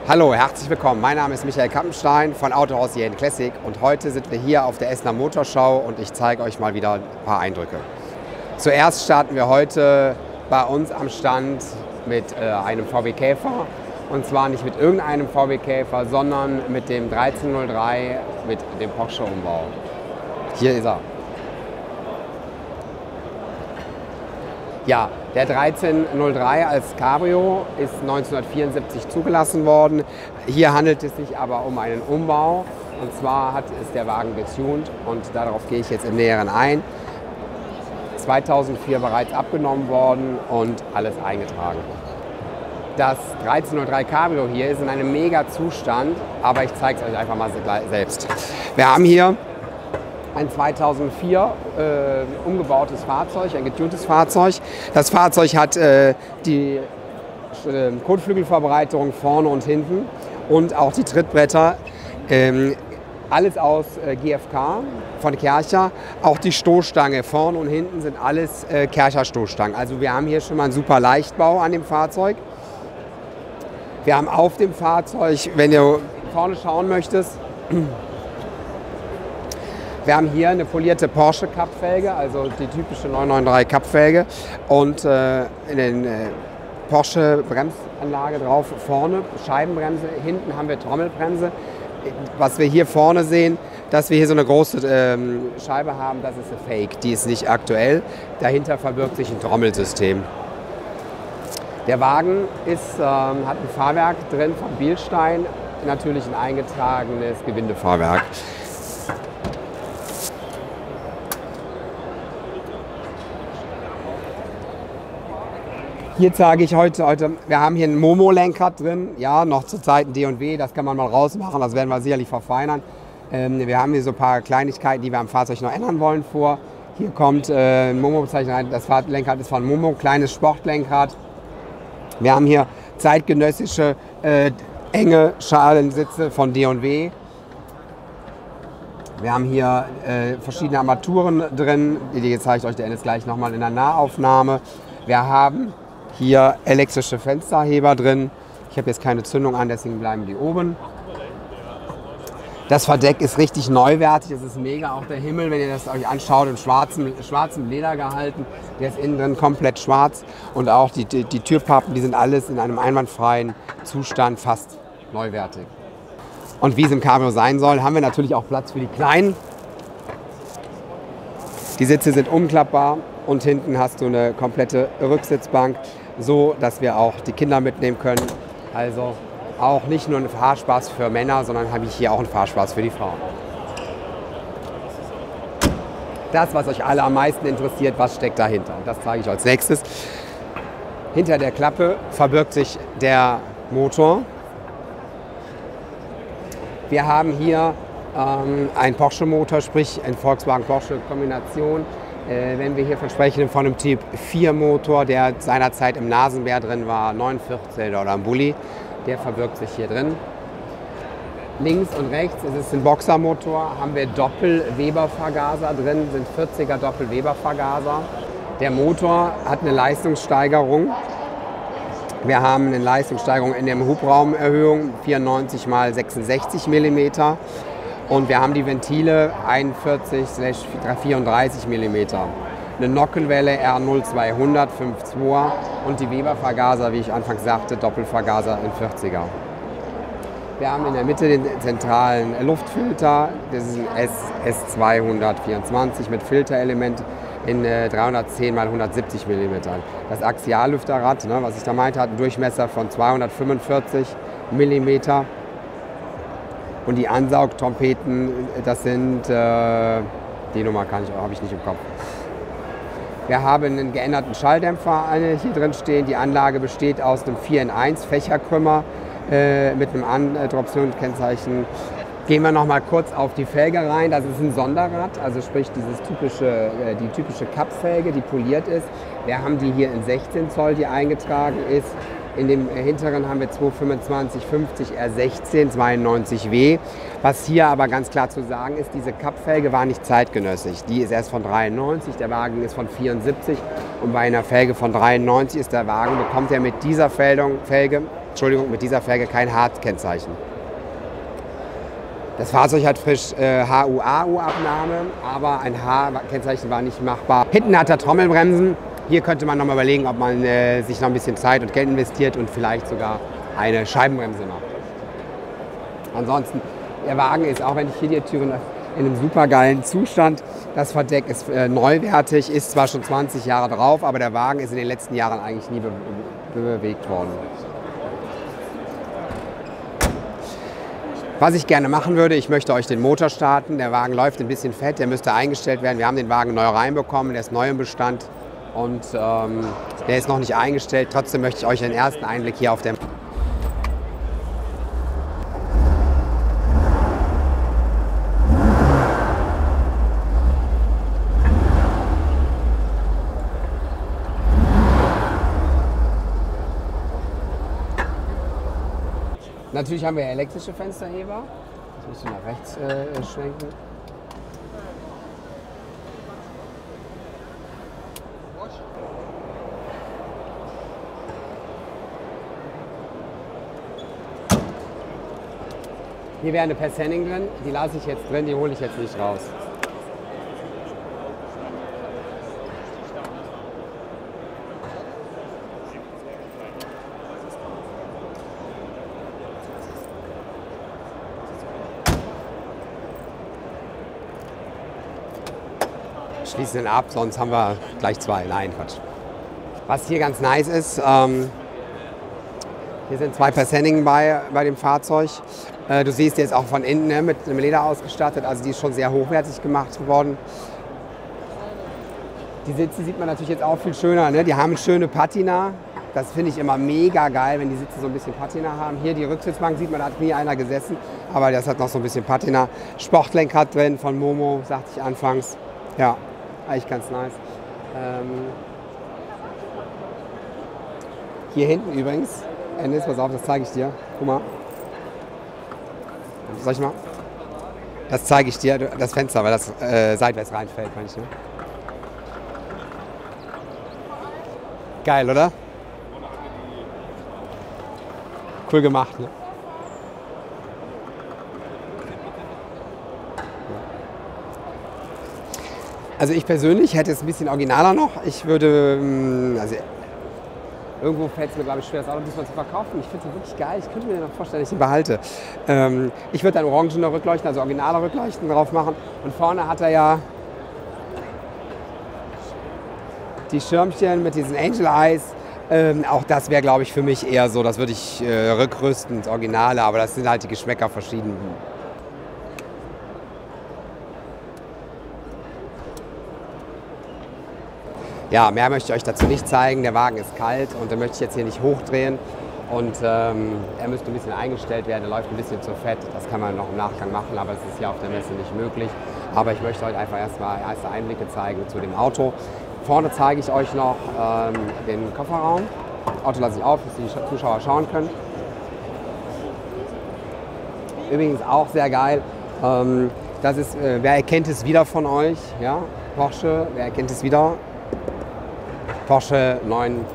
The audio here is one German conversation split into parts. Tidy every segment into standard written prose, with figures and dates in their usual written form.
Hallo, herzlich willkommen. Mein Name ist Michael Kappenstein von Autohaus Jähn Classic und heute sind wir hier auf der Essener Motorschau und ich zeige euch mal wieder ein paar Eindrücke. Zuerst starten wir heute bei uns am Stand mit einem VW Käfer und zwar nicht mit irgendeinem VW Käfer, sondern mit dem 1303 mit dem Porsche Umbau. Hier ist er. Ja, der 1303 als Cabrio ist 1974 zugelassen worden. Hier handelt es sich aber um einen Umbau. Und zwar ist der Wagen getuned und darauf gehe ich jetzt im Näheren ein. 2004 bereits abgenommen worden und alles eingetragen. Das 1303 Cabrio hier ist in einem mega Zustand, aber ich zeige es euch einfach mal selbst. Wir haben hier ein 2004 umgebautes Fahrzeug, ein getuntes Fahrzeug. Das Fahrzeug hat die Kotflügelverbreiterung vorne und hinten und auch die Trittbretter. Alles aus GFK von Kärcher. Auch die Stoßstange vorne und hinten sind alles Kärcher Stoßstangen. Also wir haben hier schon mal einen super Leichtbau an dem Fahrzeug. Wir haben auf dem Fahrzeug, wenn du vorne schauen möchtest, wir haben hier eine polierte Porsche Cup-Felge, also die typische 993 Cup-Felge und in den Porsche Bremsanlage drauf, vorne Scheibenbremse, hinten haben wir Trommelbremse. Was wir hier vorne sehen, dass wir hier so eine große Scheibe haben, das ist eine Fake, die ist nicht aktuell. Dahinter verbirgt sich ein Trommelsystem. Der Wagen hat ein Fahrwerk drin von Bilstein, natürlich ein eingetragenes Gewindefahrwerk. Hier zeige ich heute, wir haben hier ein Momo-Lenkrad drin, ja, noch zu Zeiten D&W, das kann man mal rausmachen, das werden wir sicherlich verfeinern. Wir haben hier so ein paar Kleinigkeiten, die wir am Fahrzeug noch ändern wollen vor. Hier kommt ein Momo-Bezeichner rein, das Lenkrad ist von Momo, kleines Sportlenkrad. Wir haben hier zeitgenössische enge Schalensitze von D&W. Wir haben hier verschiedene Armaturen drin, die zeige ich euch der Ennis gleich nochmal in der Nahaufnahme. Wir haben hier elektrische Fensterheber drin. Ich habe jetzt keine Zündung an, deswegen bleiben die oben. Das Verdeck ist richtig neuwertig, es ist mega, auch der Himmel, wenn ihr das euch anschaut, in schwarzem Leder gehalten. Der ist innen drin komplett schwarz und auch die Türpappen, die sind alles in einem einwandfreien Zustand, fast neuwertig. Und wie es im Cabrio sein soll, haben wir natürlich auch Platz für die Kleinen. Die Sitze sind umklappbar und hinten hast du eine komplette Rücksitzbank, so dass wir auch die Kinder mitnehmen können. Also auch nicht nur ein Fahrspaß für Männer, sondern habe ich hier auch einen Fahrspaß für die Frauen. Das, was euch alle am meisten interessiert, was steckt dahinter? Und das zeige ich als nächstes. Hinter der Klappe verbirgt sich der Motor. Wir haben hier einen Porsche-Motor, sprich ein Volkswagen-Porsche-Kombination. Wenn wir hier sprechen von einem Typ 4 Motor, der seinerzeit im Nasenbär drin war, 914 oder im Bulli, der verbirgt sich hier drin. Links und rechts, es ist ein Boxermotor, haben wir Doppel-Weber-Vergaser drin, sind 40er Doppel-Weber-Vergaser. Der Motor hat eine Leistungssteigerung. Wir haben eine Leistungssteigerung in der Hubraumerhöhung, 94 x 66 mm. Und wir haben die Ventile 41/34 mm. Eine Nockenwelle R0200 5.2er und die Weber-Vergaser, wie ich anfangs sagte, Doppelvergaser in 40er. Wir haben in der Mitte den zentralen Luftfilter, das ist ein S224 mit Filterelement in 310 x 170 mm. Das Axiallüfterrad, was ich da meinte, hat einen Durchmesser von 245 mm. Und die Ansaugtrompeten, das sind, die Nummer habe ich nicht im Kopf. Wir haben einen geänderten Schalldämpfer hier drin stehen. Die Anlage besteht aus einem 4-in-1 Fächerkrümmer mit einem Androptionskennzeichen. Gehen wir noch mal kurz auf die Felge rein. Das ist ein Sonderrad, also sprich die typische Cup-Felge, die poliert ist. Wir haben die hier in 16 Zoll, die eingetragen ist. In dem hinteren haben wir 225/50 R16 92W. Was hier aber ganz klar zu sagen ist, diese Cup-Felge war nicht zeitgenössisch. Die ist erst von 93, der Wagen ist von 74 und bei einer Felge von 93 ist der Wagen, bekommt er mit dieser Felge Entschuldigung, mit dieser Felge kein H-Kennzeichen. Das Fahrzeug hat frisch HUAU-Abnahme, aber ein H-Kennzeichen war nicht machbar. Hinten hat er Trommelbremsen. Hier könnte man noch mal überlegen, ob man sich noch ein bisschen Zeit und Geld investiert und vielleicht sogar eine Scheibenbremse macht. Ansonsten, der Wagen ist, auch wenn ich hier die Türen in einem super geilen Zustand. Das Verdeck ist neuwertig, ist zwar schon 20 Jahre drauf, aber der Wagen ist in den letzten Jahren eigentlich nie bewegt worden. Was ich gerne machen würde, ich möchte euch den Motor starten. Der Wagen läuft ein bisschen fett, der müsste eingestellt werden. Wir haben den Wagen neu reinbekommen, der ist neu im Bestand und der ist noch nicht eingestellt. Trotzdem möchte ich euch einen ersten Einblick hier auf der Natürlich haben wir elektrische Fensterheber. Ich muss nach rechts schwenken. Hier wäre eine Persenning drin, die lasse ich jetzt drin, die hole ich jetzt nicht raus. Schließen den ab, sonst haben wir gleich zwei. Nein, Quatsch. Was hier ganz nice ist, hier sind zwei Persenningen bei dem Fahrzeug. Du siehst jetzt auch von innen, ne, mit einem Leder ausgestattet, also die ist schon sehr hochwertig gemacht worden. Die Sitze sieht man natürlich jetzt auch viel schöner, ne? Die haben schöne Patina. Das finde ich immer mega geil, wenn die Sitze so ein bisschen Patina haben. Hier die Rücksitzbank sieht man, da hat nie einer gesessen, aber das hat noch so ein bisschen Patina. Sportlenkrad drin von Momo, sagte ich anfangs. Ja. Eigentlich ganz nice. Hier hinten übrigens, Ennis, pass auf, das zeige ich dir. Guck mal. Soll ich mal? Das zeige ich dir, das Fenster, weil das seitwärts reinfällt, meine ich. Ne? Geil, oder? Cool gemacht, ne? Also ich persönlich hätte es ein bisschen originaler noch. Ich würde, also irgendwo fällt es mir, glaube ich, schwer, das Auto diesmal zu verkaufen. Ich finde es wirklich geil. Ich könnte mir noch vorstellen, dass ich ihn behalte. Ich würde dann orangene Rückleuchten, also originale Rückleuchten drauf machen. Und vorne hat er ja die Schirmchen mit diesen Angel Eyes. Auch das wäre, glaube ich, für mich eher so. Das würde ich rückrüsten ins Originale, aber das sind halt die Geschmäcker verschieden. Ja, mehr möchte ich euch dazu nicht zeigen. Der Wagen ist kalt und den möchte ich jetzt hier nicht hochdrehen. Und er müsste ein bisschen eingestellt werden, er läuft ein bisschen zu fett. Das kann man noch im Nachgang machen, aber es ist hier auf der Messe nicht möglich. Aber ich möchte euch einfach erstmal erste Einblicke zeigen zu dem Auto. Vorne zeige ich euch noch den Kofferraum. Das Auto lasse ich auf, dass die Zuschauer schauen können. Übrigens auch sehr geil. Das ist, wer erkennt es wieder von euch? Ja? Porsche, wer erkennt es wieder? Porsche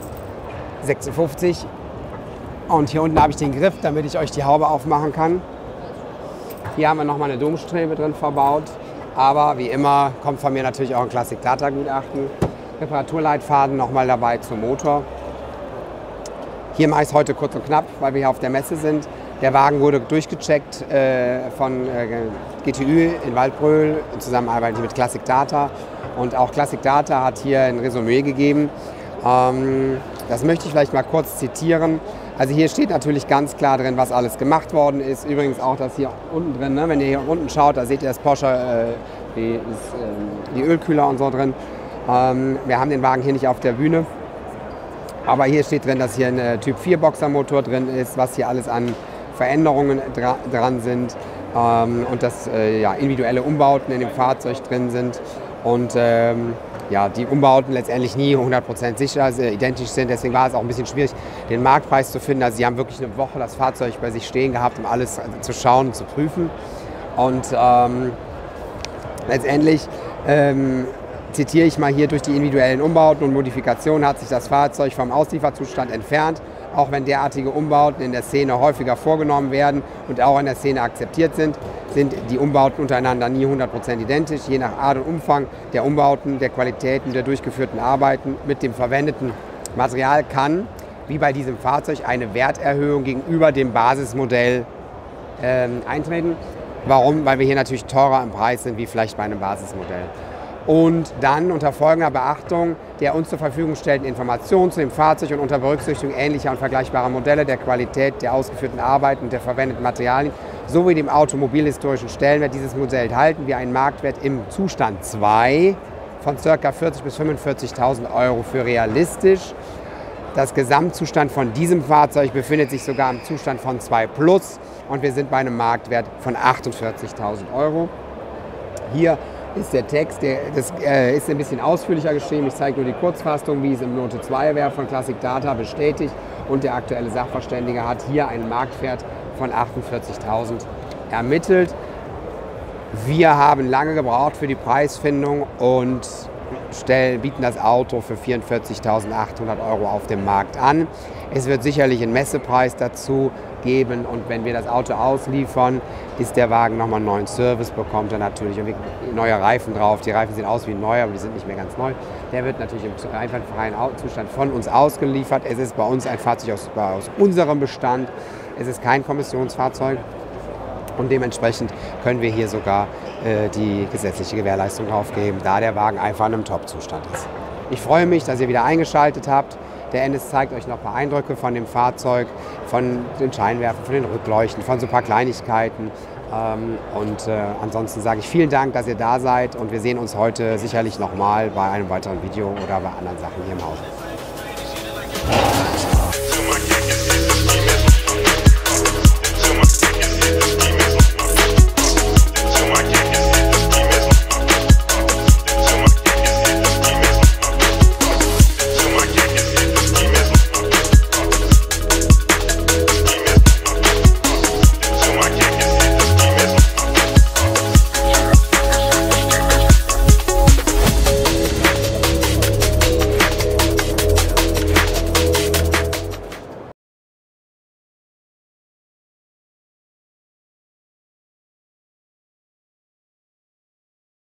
956. Und hier unten habe ich den Griff, damit ich euch die Haube aufmachen kann. Hier haben wir nochmal eine Domstrebe drin verbaut. Aber wie immer kommt von mir natürlich auch ein Classic Data Gutachten. Reparaturleitfaden nochmal dabei zum Motor. Hier mache ich es heute kurz und knapp, weil wir hier auf der Messe sind. Der Wagen wurde durchgecheckt von GTÜ in Waldbröl in Zusammenarbeit mit Classic Data. Und auch Classic Data hat hier ein Resümee gegeben. Das möchte ich vielleicht mal kurz zitieren. Also hier steht natürlich ganz klar drin, was alles gemacht worden ist. Übrigens auch das hier unten drin, ne? Wenn ihr hier unten schaut, da seht ihr das Porsche, die Ölkühler und so drin. Wir haben den Wagen hier nicht auf der Bühne. Aber hier steht drin, dass hier ein Typ 4 Boxermotor drin ist, was hier alles an Veränderungen dran sind. Und dass ja, individuelle Umbauten in dem Fahrzeug drin sind. Und ja, die Umbauten letztendlich nie 100% sicher identisch sind. Deswegen war es auch ein bisschen schwierig, den Marktpreis zu finden. Also sie haben wirklich eine Woche das Fahrzeug bei sich stehen gehabt, um alles zu schauen und zu prüfen. Und letztendlich zitiere ich mal hier, durch die individuellen Umbauten und Modifikationen hat sich das Fahrzeug vom Auslieferzustand entfernt. auch wenn derartige Umbauten in der Szene häufiger vorgenommen werden und auch in der Szene akzeptiert sind die Umbauten untereinander nie 100% identisch. Je nach Art und Umfang der Umbauten, der Qualitäten der durchgeführten Arbeiten mit dem verwendeten Material kann, wie bei diesem Fahrzeug, eine Werterhöhung gegenüber dem Basismodell eintreten. Warum? Weil wir hier natürlich teurer im Preis sind, wie vielleicht bei einem Basismodell. Und dann unter folgender Beachtung der uns zur Verfügung stellenden Informationen zu dem Fahrzeug und unter Berücksichtigung ähnlicher und vergleichbarer Modelle, der Qualität der ausgeführten Arbeiten und der verwendeten Materialien sowie dem automobilhistorischen Stellenwert dieses Modells halten wir einen Marktwert im Zustand 2 von ca. 40.000 bis 45.000 Euro für realistisch. Das Gesamtzustand von diesem Fahrzeug befindet sich sogar im Zustand von 2 Plus und wir sind bei einem Marktwert von 48.000 Euro. Hier ist der Text, das ist ein bisschen ausführlicher geschrieben. Ich zeige nur die Kurzfassung, wie es im Note 2 wäre von Classic Data bestätigt. Und der aktuelle Sachverständige hat hier einen Marktwert von 48.000 ermittelt. Wir haben lange gebraucht für die Preisfindung und bieten das Auto für 44.800 Euro auf dem Markt an. Es wird sicherlich einen Messepreis dazu geben und wenn wir das Auto ausliefern, ist der Wagen nochmal einen neuen Service, bekommt er natürlich neue Reifen drauf. Die Reifen sehen aus wie neu, aber die sind nicht mehr ganz neu. Der wird natürlich im freien Zustand von uns ausgeliefert. Es ist bei uns ein Fahrzeug aus unserem Bestand. Es ist kein Kommissionsfahrzeug. Und dementsprechend können wir hier sogar die gesetzliche Gewährleistung aufgeben, da der Wagen einfach in einem Top-Zustand ist. Ich freue mich, dass ihr wieder eingeschaltet habt. Der Ennis zeigt euch noch ein paar Eindrücke von dem Fahrzeug, von den Scheinwerfern, von den Rückleuchten, von so ein paar Kleinigkeiten. Ansonsten sage ich vielen Dank, dass ihr da seid und wir sehen uns heute sicherlich nochmal bei einem weiteren Video oder bei anderen Sachen hier im Haus.